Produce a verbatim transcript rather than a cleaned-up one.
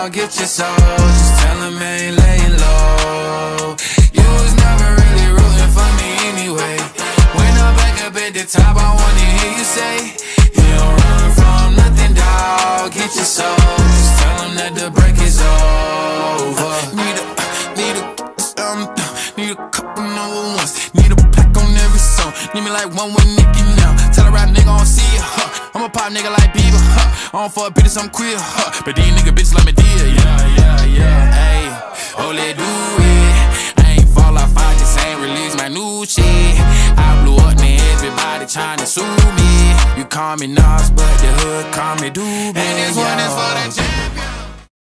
dog, get your soul. Just tell him I ain't laying low. You was never really rooting for me anyway. When I'm back up at the top, I wanna hear you say, you don't run from nothing, dog, get your soul. Just tell him that the break is over. Need a, need a, um, need a couple number ones. Need a plaque on every song. Need me like one with Nicky now. Tell a rap nigga I don't see ya, huh. I'm a pop nigga like Bieber, huh. I don't fuck bitches, I'm queer, huh. But these nigga bitches let me deal, yeah, yeah, yeah. Ayy, oh, let do it. I ain't fall off, I just ain't release my new shit. I blew up, man, everybody tryna sue me. You call me Nas, but the hood call me Doobie. And this one is for the